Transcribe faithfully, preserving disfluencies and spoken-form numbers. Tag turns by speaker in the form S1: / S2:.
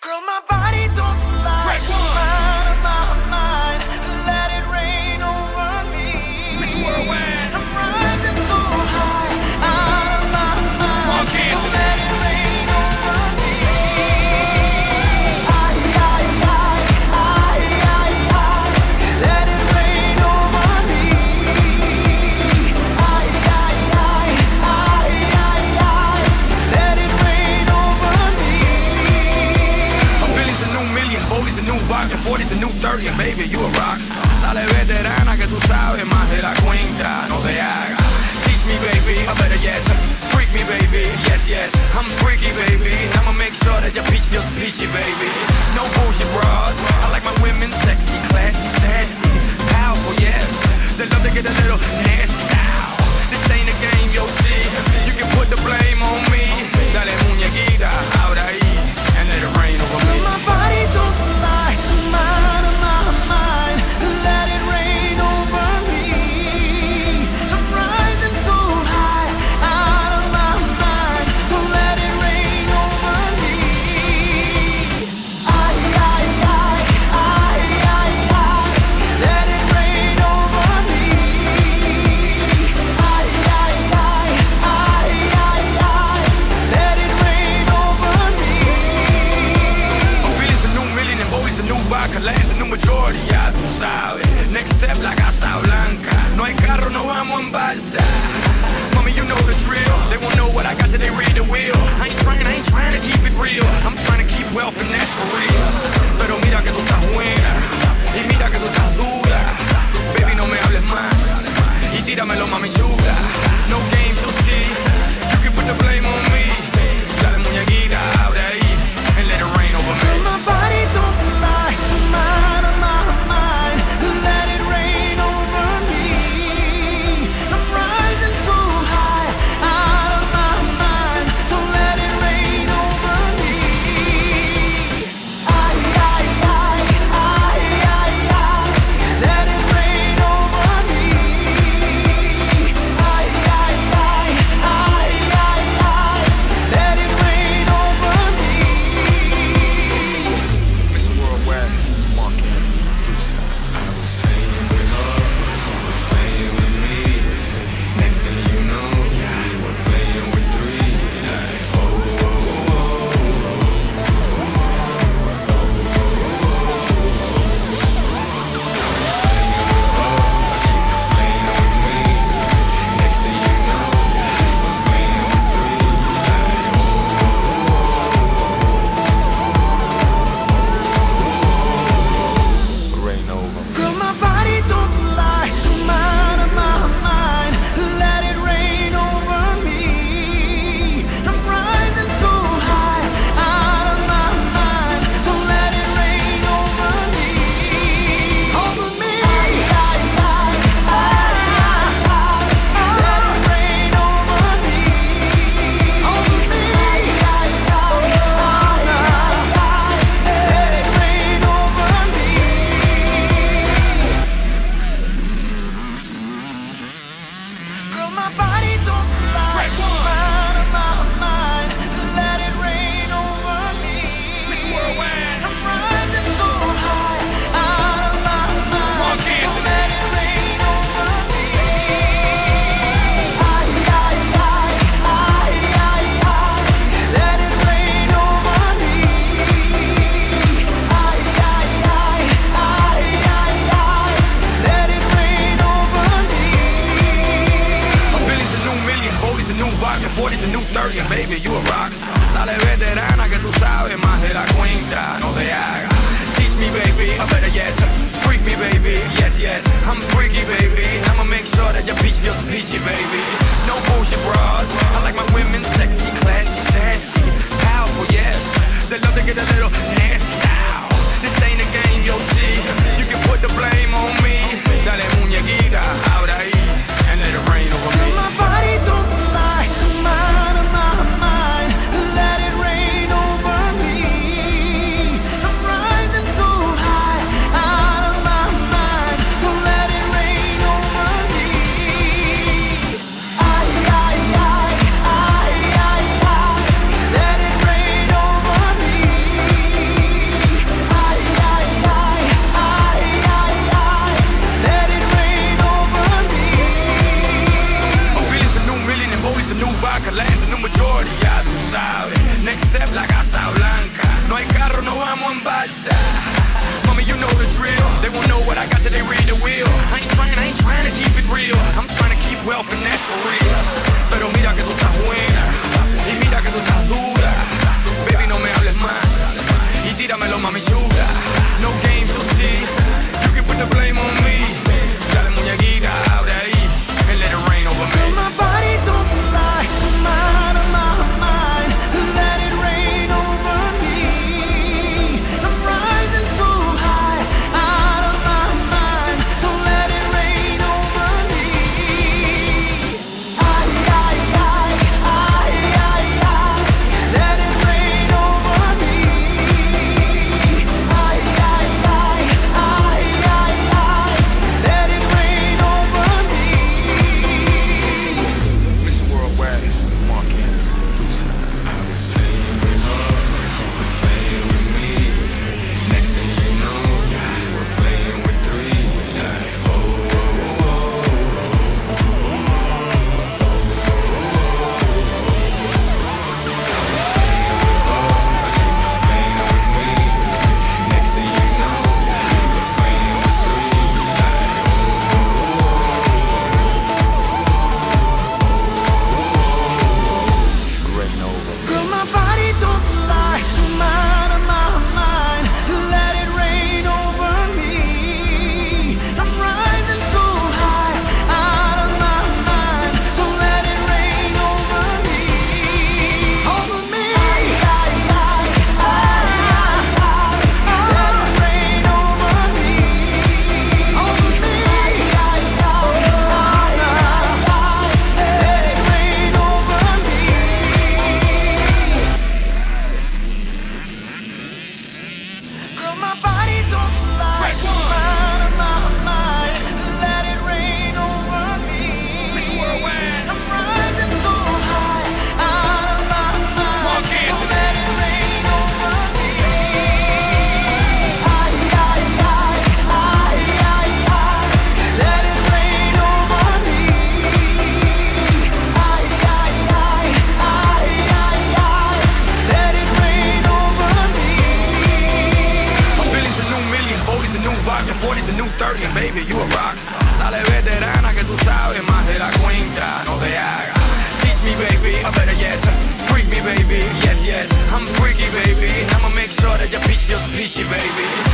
S1: Girl, my body don't lie. Out of my mind, let it rain over me.
S2: Miss Worldwide.
S1: I'm rising so high, out of my mind. So let it rain over me. I, I, I, I, I, I, let it rain over me. I, I, I, I, I, I, let it rain over me.
S2: A billion's a new million, forty's a new vodka, forty's a new thirty, and baby, you a rockstar. Dale veterana que tú sabes más de la cuenta, no te hagas. Teach me, baby, or better yet, freak me, baby. Yes, yes, I'm freaky, baby. I'ma make sure that your peach feels peachy, baby. No bullshit bras. I like my women sexy, classy, sassy, powerful, yes. They love to get a little nasty. Ow. This ain't a game, you'll see. You can put the blame on me. Dale muñequita, ahora ahí, and let it rain over me.
S1: My body don't lie, I'm out of my mind. Let it rain over me. I'm rising so high, out of my mind. So let it rain over me. I, I, I, I, I, I, let it rain over me. I, I, I, I, I, I, let it rain over me.
S2: A billion's a new million and boys a new vodka, land's a new majority, ya tú sabes. Next step la Casa Blanca. No hay carro, no vamos en balsa. Mommy, you know the drill. They won't know what I got till they read the wheel. I ain't trying, I ain't trying to keep it real. I'm trying to keep wealth and that's for real. Pero mira que tú estás buena y mira que tú estás dura. Baby, no me hables más y tíramelo, mami chula. No games, you'll see. You can put the blame on me. Dale muñequita, abre ahí and let it rain over me.
S1: My body don't lie, I'm out of my mind. Let it rain over me. I'm rising so high, out of my mind. So let it rain over me. I,
S2: no finesse for real. Pero mira que tú estás buena y mira que tú estás dura. Baby, no me hables más y tíramelo, mami chula. No games, you'll see. You can put the blame on me. Dale, muñequita, abre ahí and let it rain over me.
S1: My body don't lie, I'm out of my mind. Let it rain over me. I'm rising so high, out of my mind. So let it rain over me. Ay, ay, ay, ay, ay, ay. Let it rain over me. Ay, ay, ay, ay, ay, ay. Let it rain over me.
S2: Mister Worldwide, Mark Anthony, producer. I was playing with her, she was playing with me. Next thing you know, we were playing with three. Like, oh, oh, oh, oh, I was playing with her, she was playing with me. Next thing you know, we were playing with three. Like, Greg Nova.
S1: Girl, my body don't lie, I'm out of my mind. Let it rain over me. I'm rising so high, out of my mind. So let it rain over me. Over me. Ay, ay, ay, ay, ay, ay. Let it rain over me. Over me. Ay, ay, ay, ay, ay, ay. Let it rain over me. Girl, my body don't lie, I'm out of my mind. Let it rain over me.
S2: Mister Worldwide.
S1: I'm rising so high, out of my mind.
S2: Mark
S1: So
S2: Anthony.
S1: let it rain over me. Ay, ay, ay, ay, ay, ay. Let it rain over me. Ay, ay, ay, ay, ay, ay. Let it rain over me.
S2: A Billy's a new million, Bodie's a new vodka, forty's a new thirty, and baby, you a rockstar. Dale, veterana, que tú sabes más de la cuenta, no te hagas. Teach me, baby, or better yet, freak me, baby, yes, yes, I'm freaky, baby. I'ma make sure that your peach feels peachy, baby.